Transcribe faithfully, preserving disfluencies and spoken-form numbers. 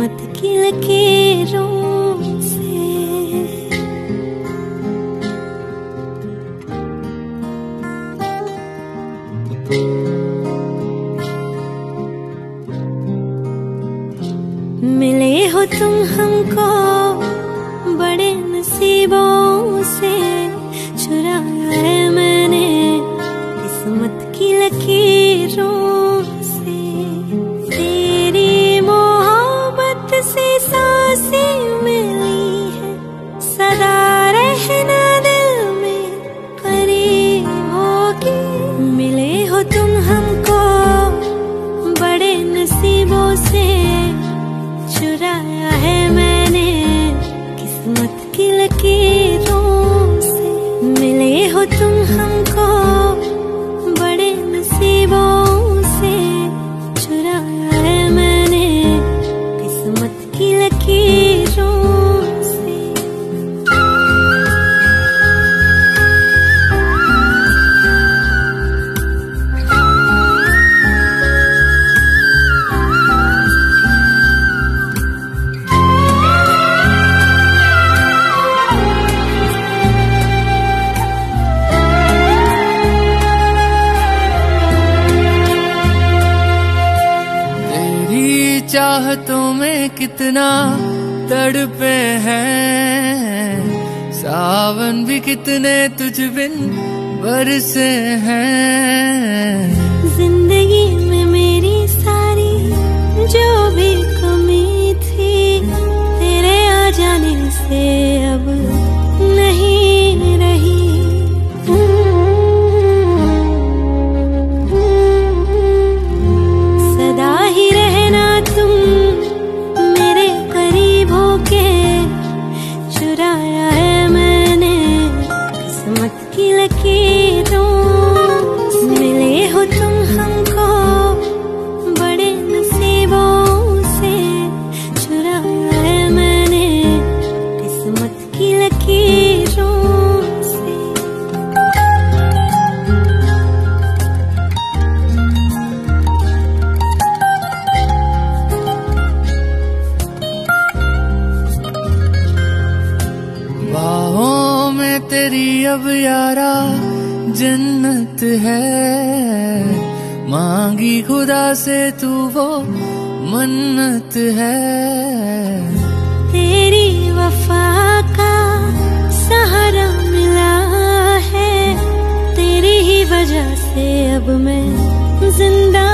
किस्मत की लकीरों से। मिले हो तुम हमको बड़े नसीबों से, चुराया है मैंने किस्मत की लकीरों से। तेरी मोहब्बत से सांसें मिली है, सदा रहना दिल में करीब होगी। मिले हो तुम हमको बड़े नसीबों से, चुराया है मैंने किस्मत की लकीरों से। मिले हो तुम हमको बड़े नसीबों से, चुराया है मैंने किस्मत की लकीरों से। चाहतों में कितना तड़पे हैं, सावन भी कितने तुझ बिन बरसे हैं। जिंदगी में मेरी सारी जो भी कमी थी, तेरे आ जाने से अब नहीं रही। सदा ही रहना तुम मेरे करीब होके, चुराया है मैंने किस्मत की लकीरों। मिले हो तुम हमको बड़े नसीबों से, चुराया है मैंने किस्मत की लकीरों से। बाहों में तेरी अब यारा जन्नत है, मांगी खुदा से तू वो मन्नत है। तेरी वफा का सहारा मिला है, तेरी ही वजह से अब मैं जिंदा